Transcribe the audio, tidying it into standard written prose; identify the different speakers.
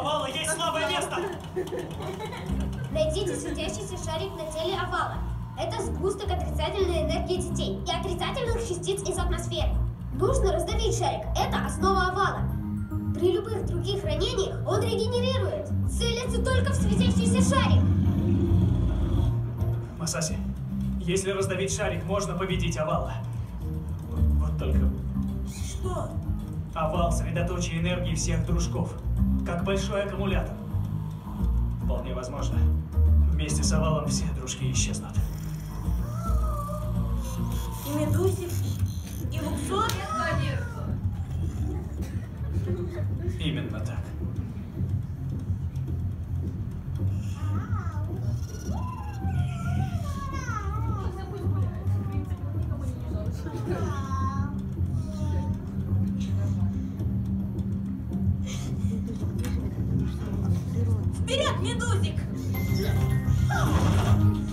Speaker 1: овала есть слабое место!
Speaker 2: Найдите светящийся шарик на теле овала. Это сгусток отрицательной энергии детей и отрицательных частиц из атмосферы. Нужно раздавить шарик. Это основа овала. При любых других ранениях он регенерирует. Целится только в светящийся шарик.
Speaker 1: Масаси, если раздавить шарик, можно победить овала. Вот только...
Speaker 3: Что?
Speaker 1: Овал — средоточие энергии всех дружков. Как большой аккумулятор. Вполне возможно, вместе с овалом все дружки исчезнут.
Speaker 3: И Медузик, и Луксор?
Speaker 4: Конечно.
Speaker 1: Именно так.
Speaker 3: Вперед, Медузик!